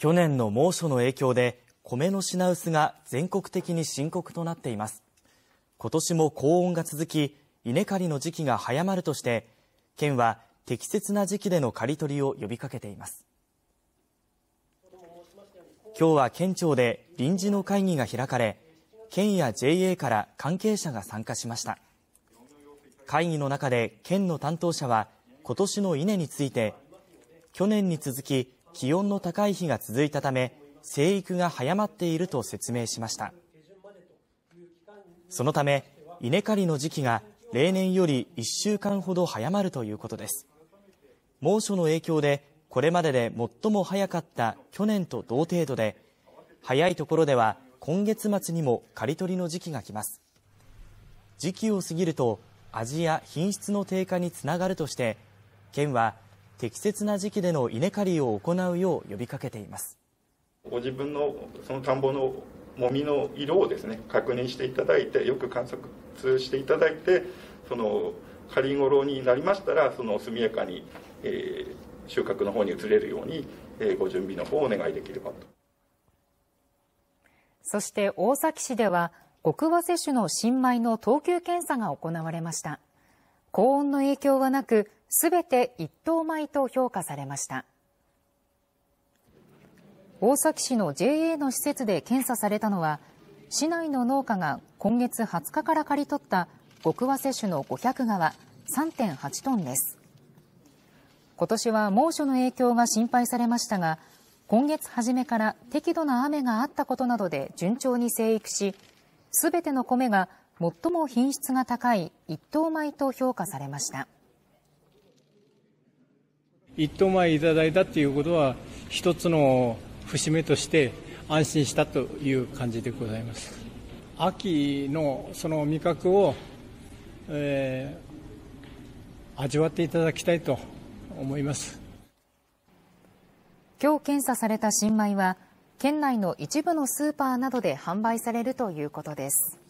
去年の猛暑の影響で米の品薄が全国的に深刻となっています。今年も高温が続き、稲刈りの時期が早まるとして、県は適切な時期での刈り取りを呼びかけています。今日は県庁で臨時の会議が開かれ、県や JA から関係者が参加しました。会議の中で県の担当者は、今年の稲について、去年に続き気温の高い日が続いたため、生育が早まっていると説明しました。そのため、稲刈りの時期が例年より1週間ほど早まるということです。猛暑の影響で、これまでで最も早かった去年と同程度で、早いところでは今月末にも刈り取りの時期が来ます。時期を過ぎると味や品質の低下につながるとして、県は適切な時期での稲刈りを行うよう呼びかけています。 ご自分のその田んぼのもみの色をですね、確認していただいて、よく観察していただいて、その刈り頃になりましたら、その速やかに、収穫の方に移れるように、ご準備の方をお願いできればと。 そして大崎市では、極早生種の新米の等級検査が行われました。高温の影響はなく、すべて一等米と評価されました。大崎市の JA の施設で検査されたのは、市内の農家が今月20日から刈り取った極早生種の500側 3.8 トンです。今年は猛暑の影響が心配されましたが、今月初めから適度な雨があったことなどで順調に生育し、すべての米が最も品質が高い一等米と評価されました。 一等米いただいたということは、一つの節目として安心したという感じでございます。秋のその味覚を、味わっていただきたいと思います。 今日検査された新米は県内の一部のスーパーなどで販売されるということです。